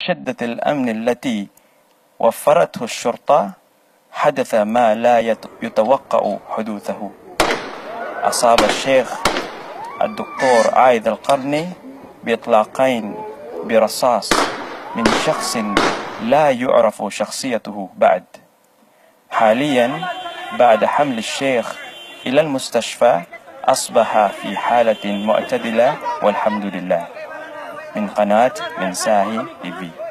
شدة الأمن التي وفرته الشرطة حدث ما لا يتوقع حدوثه. أصاب الشيخ الدكتور عايد القرني بإطلاقين برصاص من شخص لا يعرف شخصيته بعد. حاليا بعد حمل الشيخ إلى المستشفى أصبح في حالة معتدلة والحمد لله. من قناة منساهي TV.